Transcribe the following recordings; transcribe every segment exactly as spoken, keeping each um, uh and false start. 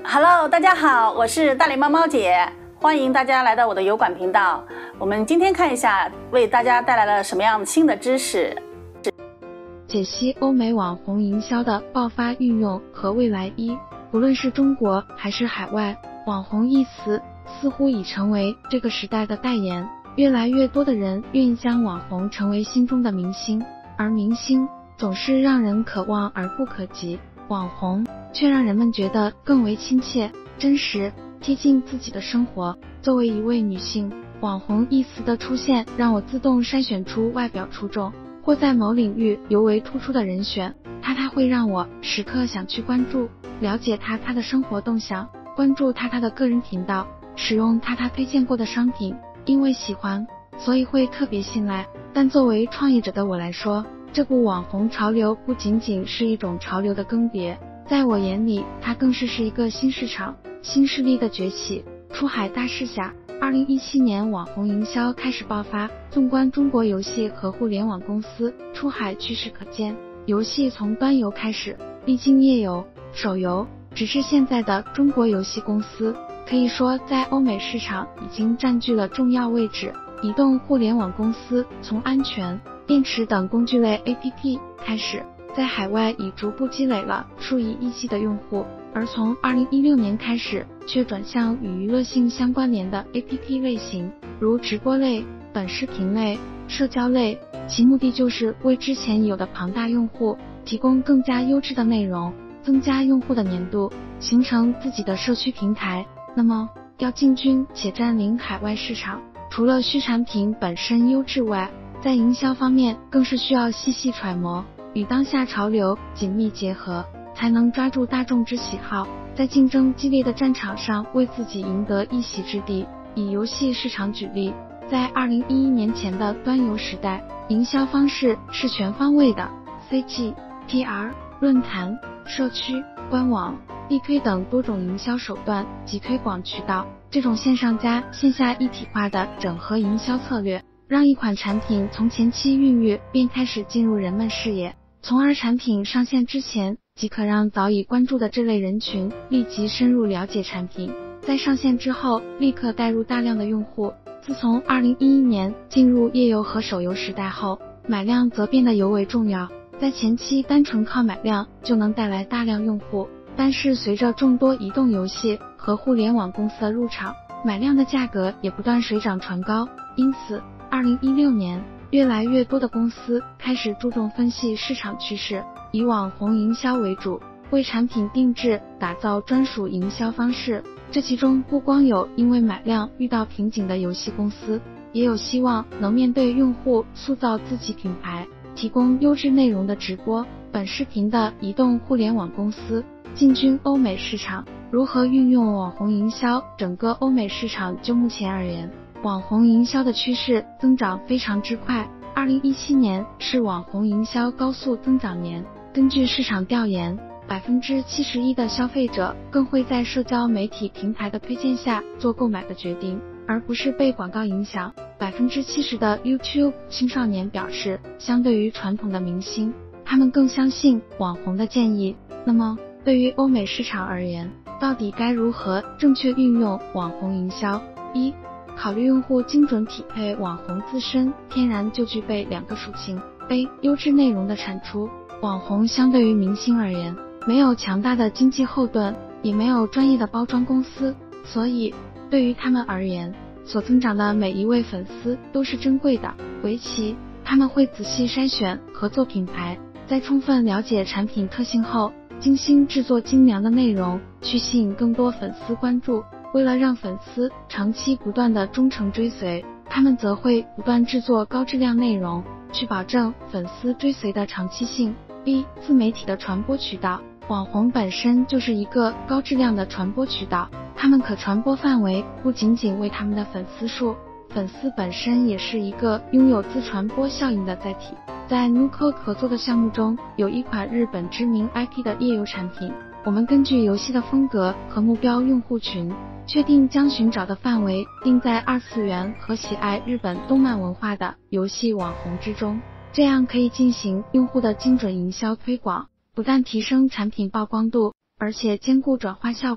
Hello， 大家好，我是大脸猫猫姐，欢迎大家来到我的油管频道。我们今天看一下，为大家带来了什么样新的知识。 解析欧美网红营销的爆发运用和未来。一，不论是中国还是海外，网红一词似乎已成为这个时代的代言。越来越多的人愿意将网红成为心中的明星，而明星总是让人可望而不可及，网红却让人们觉得更为亲切、真实、贴近自己的生活。作为一位女性，网红一词的出现让我自动筛选出外表出众或在某领域尤为突出的人选，他他会让我时刻想去关注、了解他他的生活动向，关注他他的个人频道，使用他他推荐过的商品。因为喜欢，所以会特别信赖。但作为创业者的我来说，这股网红潮流不仅仅是一种潮流的更迭，在我眼里，它更是是一个新市场、新势力的崛起。出海大势下，二零一七年网红营销开始爆发。纵观中国游戏和互联网公司出海趋势可见，游戏从端游开始，历经页游、手游，直至现在的中国游戏公司，可以说在欧美市场已经占据了重要位置。移动互联网公司从安全、电池等工具类 A P P 开始，在海外已逐步积累了数以亿计的用户，而从二零一六年开始，却转向与娱乐性相关联的 A P P 类型，如直播类、短视频类、社交类，其目的就是为之前有的庞大用户提供更加优质的内容，增加用户的粘度，形成自己的社区平台。那么，要进军且占领海外市场，除了需产品本身优质外，在营销方面更是需要细细揣摩，与当下潮流紧密结合，才能抓住大众之喜好，在竞争激烈的战场上为自己赢得一席之地。以游戏市场举例，在二零一一年前的端游时代，营销方式是全方位的 C G、P R、论坛、社区、官网、地推等多种营销手段及推广渠道，这种线上加线下一体化的整合营销策略，让一款产品从前期孕育便开始进入人们视野，从而产品上线之前即可让早已关注的这类人群立即深入了解产品，在上线之后立刻带入大量的用户。自从二零一一年进入页游和手游时代后，买量则变得尤为重要。在前期单纯靠买量就能带来大量用户，但是随着众多移动游戏和互联网公司的入场，买量的价格也不断水涨船高。因此二零一六年越来越多的公司开始注重分析市场趋势，以网红营销为主，为产品定制打造专属营销方式。这其中不光有因为买量遇到瓶颈的游戏公司，也有希望能面对用户塑造自己品牌，提供优质内容的直播、短视频的移动互联网公司。进军欧美市场，如何运用网红营销？整个欧美市场就目前而言，网红营销的趋势增长非常之快。二零一七年是网红营销高速增长年。根据市场调研，百分之七十一的消费者更会在社交媒体平台的推荐下做购买的决定，而不是被广告影响。百分之七十的 YouTube 青少年表示，相对于传统的明星，他们更相信网红的建议。那么，对于欧美市场而言，到底该如何正确运用网红营销？一、考虑用户精准匹配。网红自身天然就具备两个属性。A、优质内容的产出。网红相对于明星而言，没有强大的经济后盾，也没有专业的包装公司，所以对于他们而言，所增长的每一位粉丝都是珍贵的。围棋，他们会仔细筛选合作品牌，在充分了解产品特性后，精心制作精良的内容，去吸引更多粉丝关注。为了让粉丝长期不断的忠诚追随，他们则会不断制作高质量内容，去保证粉丝追随的长期性。B、自媒体的传播渠道。网红本身就是一个高质量的传播渠道，他们可传播范围不仅仅为他们的粉丝数，粉丝本身也是一个拥有自传播效应的载体。在 Nuco 合作的项目中，有一款日本知名 I P 的页游产品，我们根据游戏的风格和目标用户群，确定将寻找的范围定在二次元和喜爱日本动漫文化的游戏网红之中，这样可以进行用户的精准营销推广，不但提升产品曝光度，而且兼顾转化效果。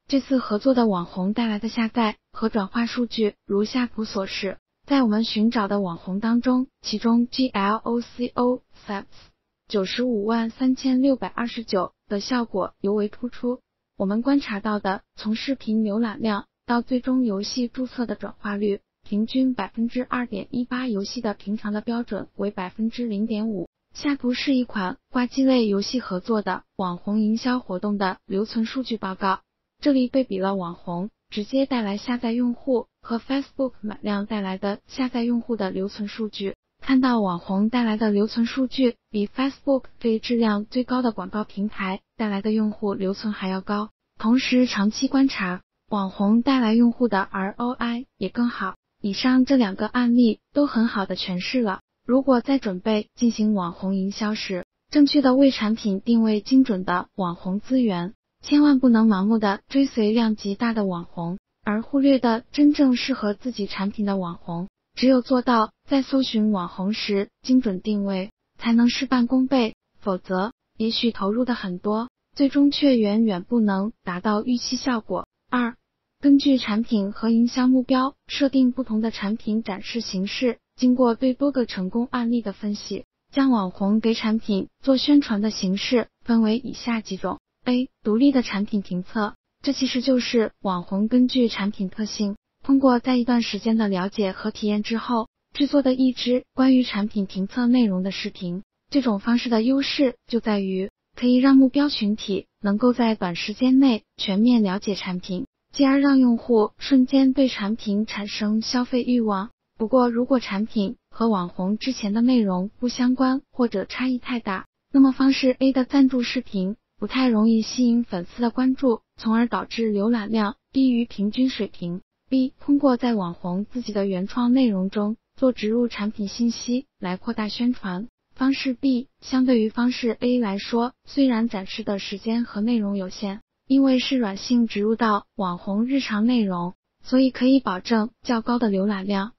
这次合作的网红带来的下载和转化数据如下图所示。在我们寻找的网红当中，其中 G L O C O S A P S 九十五万三千六百二十九的效果尤为突出。我们观察到的从视频浏览量到最终游戏注册的转化率，平均 百分之二点一八， 游戏的平常的标准为 百分之零点五。下图是一款挂机类游戏合作的网红营销活动的留存数据报告。这里对比了网红直接带来下载用户和 Facebook 买量带来的下载用户的留存数据。看到网红带来的留存数据比 Facebook 对质量最高的广告平台带来的用户留存还要高，同时长期观察，网红带来用户的 R O I 也更好。以上这两个案例都很好的诠释了，如果在准备进行网红营销时，正确的为产品定位精准的网红资源，千万不能盲目的追随量级大的网红，而忽略的真正适合自己产品的网红。只有做到在搜寻网红时精准定位，才能事半功倍，否则也许投入的很多，最终却远远不能达到预期效果。二、根据产品和营销目标，设定不同的产品展示形式。经过对多个成功案例的分析，将网红给产品做宣传的形式分为以下几种。A. 独立的产品评测，这其实就是网红根据产品特性，通过在一段时间的了解和体验之后，制作的一支关于产品评测内容的视频。这种方式的优势就在于，可以让目标群体能够在短时间内全面了解产品，继而让用户瞬间对产品产生消费欲望。不过，如果产品和网红之前的内容不相关或者差异太大，那么方式 A 的赞助视频不太容易吸引粉丝的关注，从而导致浏览量低于平均水平。B. 通过在网红自己的原创内容中做植入产品信息来扩大宣传。方式 B 相对于方式 A 来说，虽然展示的时间和内容有限，因为是软性植入到网红日常内容，所以可以保证较高的浏览量。